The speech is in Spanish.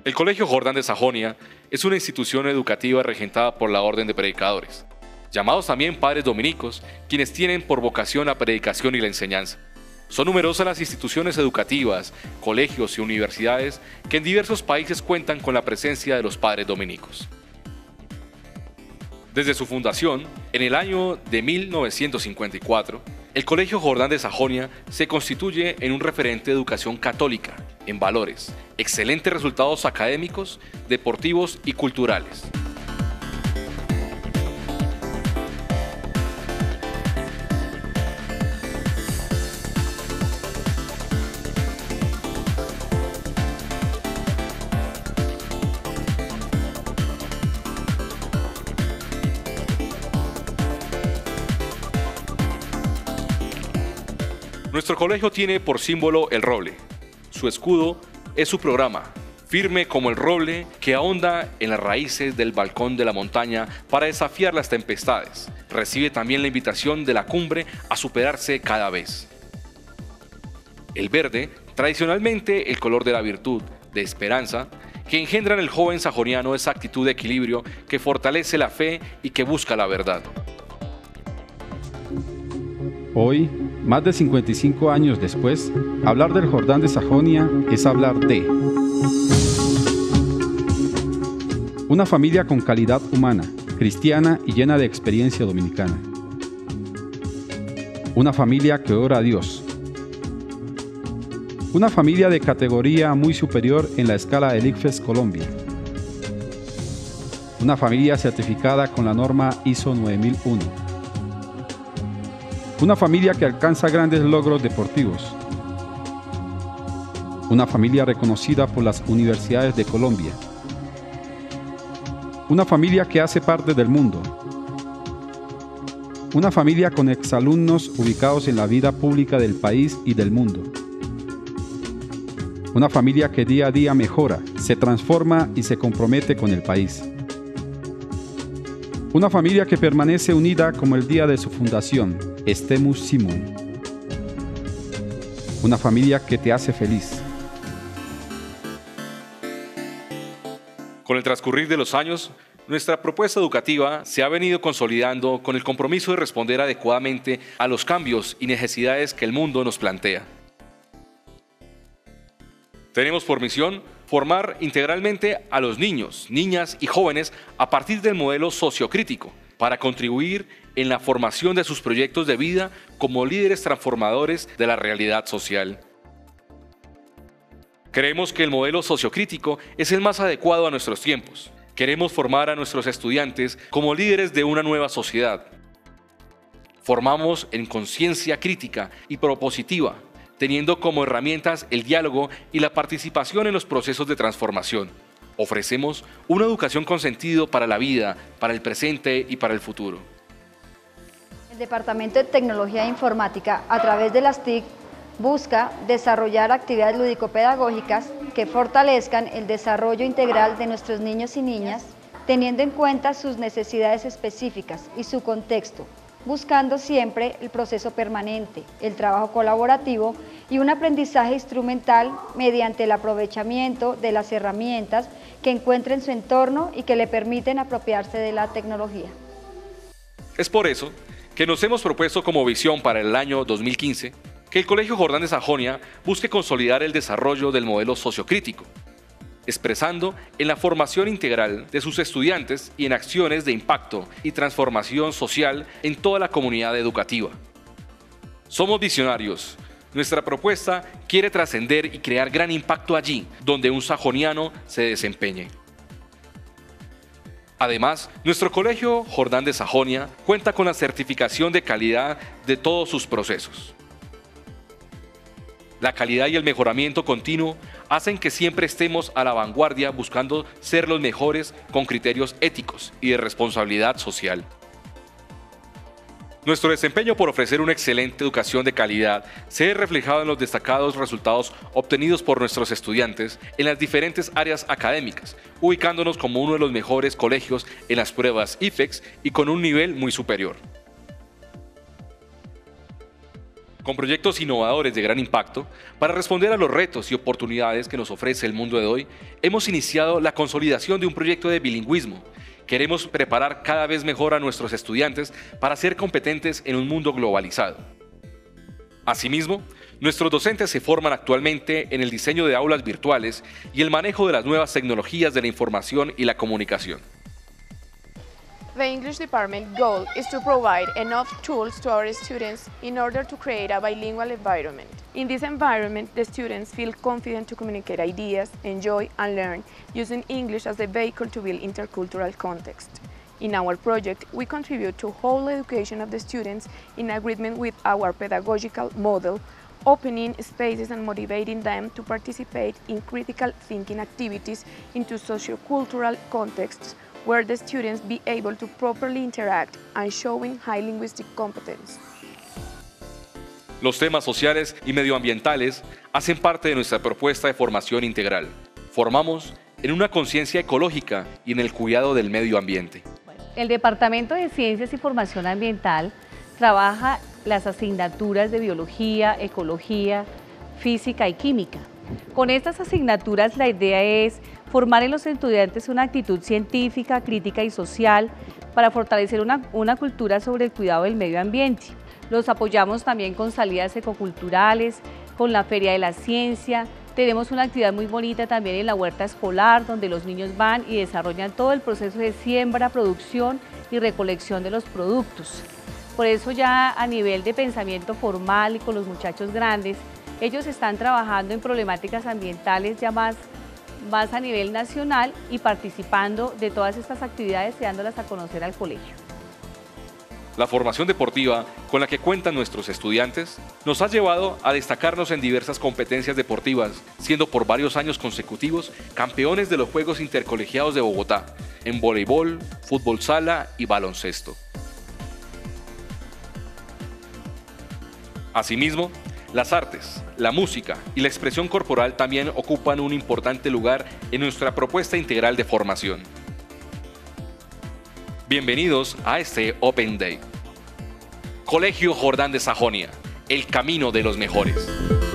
El Colegio Jordán de Sajonia es una institución educativa regentada por la Orden de Predicadores, llamados también padres dominicos, quienes tienen por vocación la predicación y la enseñanza. Son numerosas las instituciones educativas, colegios y universidades que en diversos países cuentan con la presencia de los padres dominicos. Desde su fundación, en el año de 1954, el Colegio Jordán de Sajonia se constituye en un referente de educación católica, en valores, excelentes resultados académicos, deportivos y culturales. Nuestro colegio tiene por símbolo el roble. Su escudo es su programa, firme como el roble que ahonda en las raíces del balcón de la montaña para desafiar las tempestades. Recibe también la invitación de la cumbre a superarse cada vez. El verde, tradicionalmente el color de la virtud, de esperanza, que engendra en el joven sajoniano esa actitud de equilibrio que fortalece la fe y que busca la verdad. Hoy, más de 55 años después, hablar del Jordán de Sajonia es hablar de una familia con calidad humana, cristiana y llena de experiencia dominicana. Una familia que ora a Dios. Una familia de categoría muy superior en la escala del ICFES Colombia. Una familia certificada con la norma ISO 9001. Una familia que alcanza grandes logros deportivos. Una familia reconocida por las universidades de Colombia. Una familia que hace parte del mundo. Una familia con exalumnos ubicados en la vida pública del país y del mundo. Una familia que día a día mejora, se transforma y se compromete con el país. Una familia que permanece unida como el día de su fundación, Estemus Simul. Una familia que te hace feliz. Con el transcurrir de los años, nuestra propuesta educativa se ha venido consolidando con el compromiso de responder adecuadamente a los cambios y necesidades que el mundo nos plantea. Tenemos por misión formar integralmente a los niños, niñas y jóvenes a partir del modelo sociocrítico para contribuir en la formación de sus proyectos de vida como líderes transformadores de la realidad social. Creemos que el modelo sociocrítico es el más adecuado a nuestros tiempos. Queremos formar a nuestros estudiantes como líderes de una nueva sociedad. Formamos en conciencia crítica y propositiva, teniendo como herramientas el diálogo y la participación en los procesos de transformación. Ofrecemos una educación con sentido para la vida, para el presente y para el futuro. El Departamento de Tecnología e Informática, a través de las TIC, busca desarrollar actividades lúdico-pedagógicas que fortalezcan el desarrollo integral de nuestros niños y niñas, teniendo en cuenta sus necesidades específicas y su contexto, buscando siempre el proceso permanente, el trabajo colaborativo y un aprendizaje instrumental mediante el aprovechamiento de las herramientas que encuentre en su entorno y que le permiten apropiarse de la tecnología. Es por eso que nos hemos propuesto como visión para el año 2015 que el Colegio Jordán de Sajonia busque consolidar el desarrollo del modelo sociocrítico, expresando en la formación integral de sus estudiantes y en acciones de impacto y transformación social en toda la comunidad educativa. Somos visionarios. Nuestra propuesta quiere trascender y crear gran impacto allí donde un sajoniano se desempeñe. Además, nuestro Colegio Jordán de Sajonia cuenta con la certificación de calidad de todos sus procesos. La calidad y el mejoramiento continuo hacen que siempre estemos a la vanguardia buscando ser los mejores con criterios éticos y de responsabilidad social. Nuestro desempeño por ofrecer una excelente educación de calidad se ve reflejado en los destacados resultados obtenidos por nuestros estudiantes en las diferentes áreas académicas, ubicándonos como uno de los mejores colegios en las pruebas IFEX y con un nivel muy superior. Con proyectos innovadores de gran impacto, para responder a los retos y oportunidades que nos ofrece el mundo de hoy, hemos iniciado la consolidación de un proyecto de bilingüismo. Queremos preparar cada vez mejor a nuestros estudiantes para ser competentes en un mundo globalizado. Asimismo, nuestros docentes se forman actualmente en el diseño de aulas virtuales y el manejo de las nuevas tecnologías de la información y la comunicación. The English department goal is to provide enough tools to our students in order to create a bilingual environment. In this environment, the students feel confident to communicate ideas, enjoy and learn using English as a vehicle to build intercultural context. In our project, we contribute to whole education of the students in agreement with our pedagogical model, opening spaces and motivating them to participate in critical thinking activities into sociocultural contexts where the students be able to properly interact and showing high linguistic competence. Los temas sociales y medioambientales hacen parte de nuestra propuesta de formación integral. Formamos en una conciencia ecológica y en el cuidado del medio ambiente. El Departamento de Ciencias y Formación Ambiental trabaja las asignaturas de biología, ecología, física y química. Con estas asignaturas la idea es formar en los estudiantes una actitud científica, crítica y social para fortalecer una cultura sobre el cuidado del medio ambiente. Los apoyamos también con salidas ecoculturales, con la Feria de la Ciencia. Tenemos una actividad muy bonita también en la huerta escolar, donde los niños van y desarrollan todo el proceso de siembra, producción y recolección de los productos. Por eso ya a nivel de pensamiento formal y con los muchachos grandes, ellos están trabajando en problemáticas ambientales ya más a nivel nacional y participando de todas estas actividades y dándolas a conocer al colegio. La formación deportiva con la que cuentan nuestros estudiantes nos ha llevado a destacarnos en diversas competencias deportivas, siendo por varios años consecutivos campeones de los Juegos Intercolegiados de Bogotá, en voleibol, fútbol sala y baloncesto. Asimismo, las artes, la música y la expresión corporal también ocupan un importante lugar en nuestra propuesta integral de formación. Bienvenidos a este Open Day. Colegio Jordán de Sajonia, el camino de los mejores.